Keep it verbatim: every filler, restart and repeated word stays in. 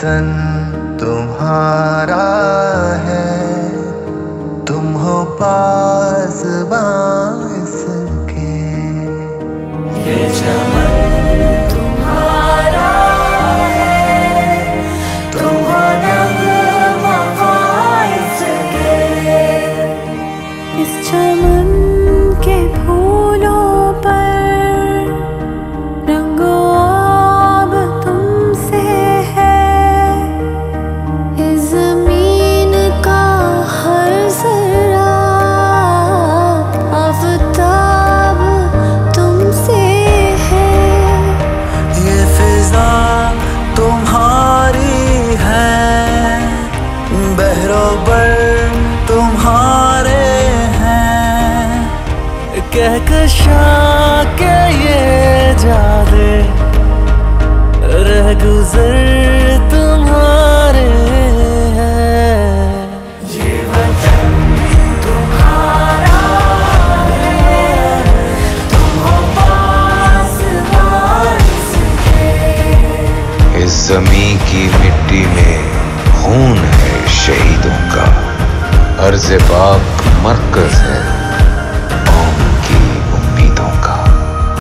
वतन तुम्हारा है, तुम हो पासबां इसके। ये चमन तुम्हारा है, तुम हो नगमा इसके। इस चमन के फूलों पर रंगो आब तुमसे है, इस जमीन का हर जरा आफताब तुमसे है। ये फिजा तुम्हारी है, बहरों तुम्हारे हैं, कहकशा के ये जादे रह गुजर तुम्हारे हैं। ये वतन तुम्हारा है, तुम हो पासबां इसके। इस ज़मीं की मिट्टी में खून है शहीदों का, अर्ज़ पाक मरकज़ है